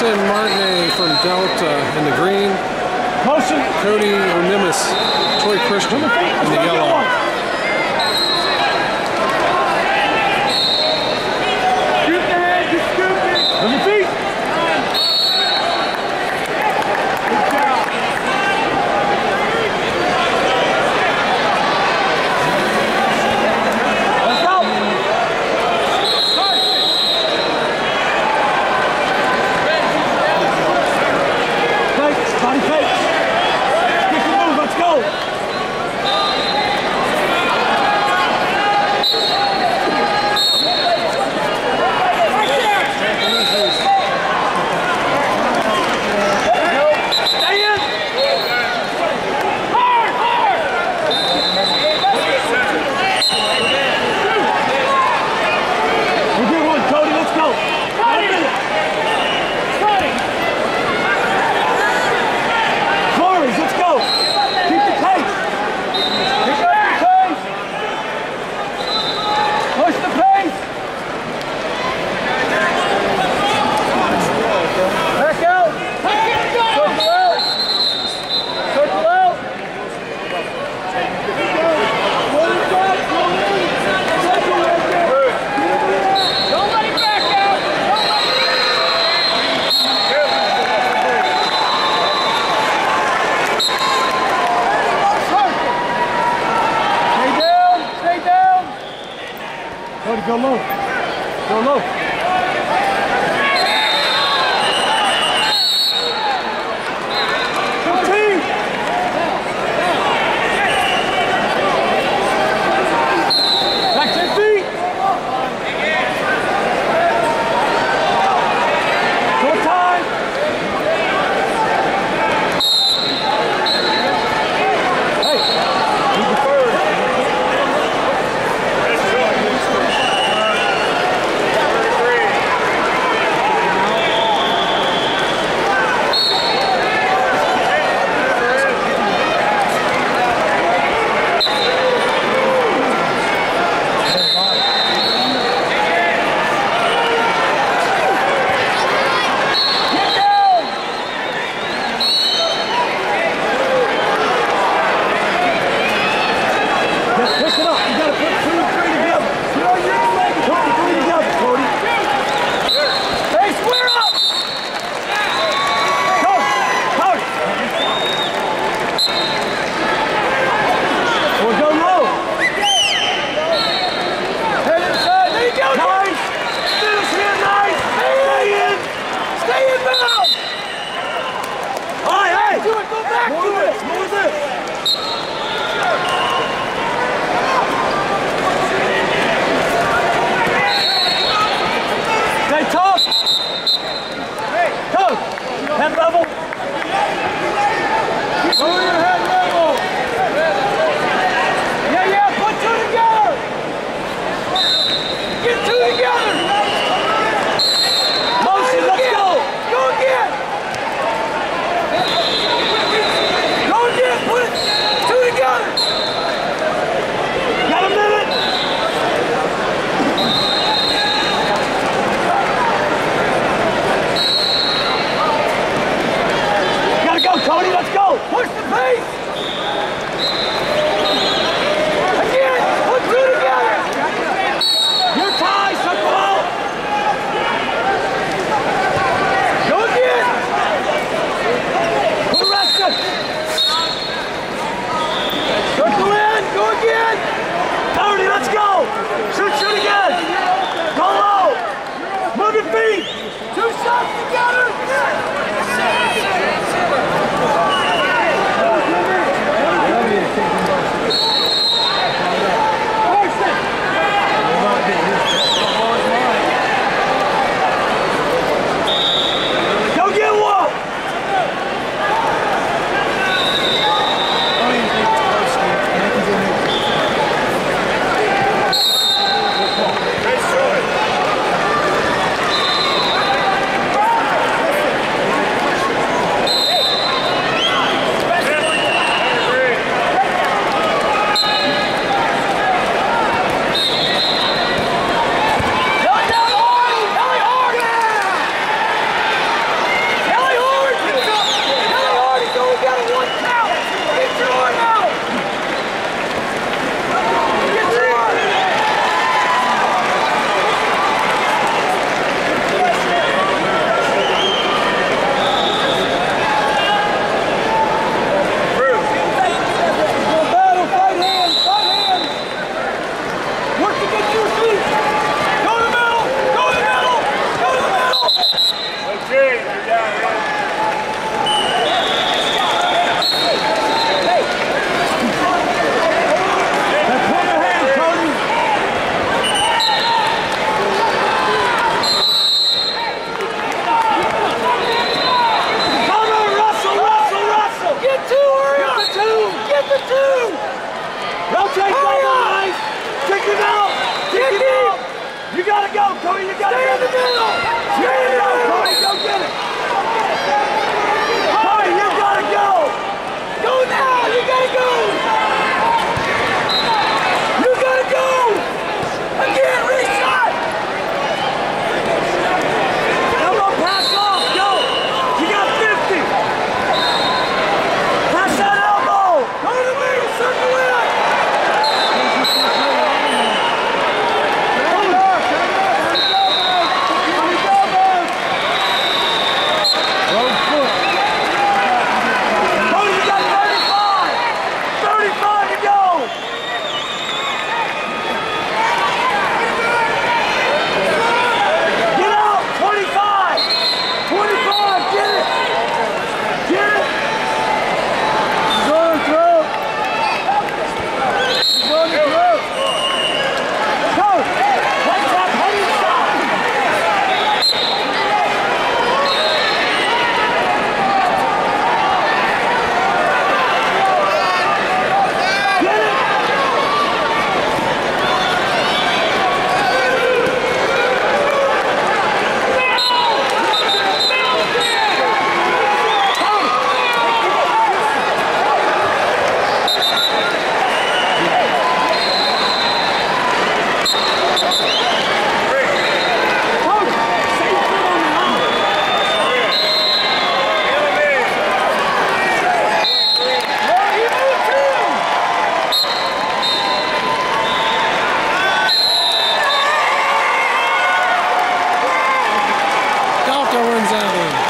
Jackson Martinet from Delta in the green. Motion. Cody Onimis, Troy Christian in the yellow. On your feet. Go low. Go low. Back 10 feet. Short time. Hey, keep the third. go, Cody. You got to stay in the middle. Stay in the middle, Cody. Go get it. Cody, you got to go. Go now. You got to go. You got to go. Again, reshot. Elbow pass off. Go. You got 50. Pass that elbow. Go to me. Circle it. Dalton runs out of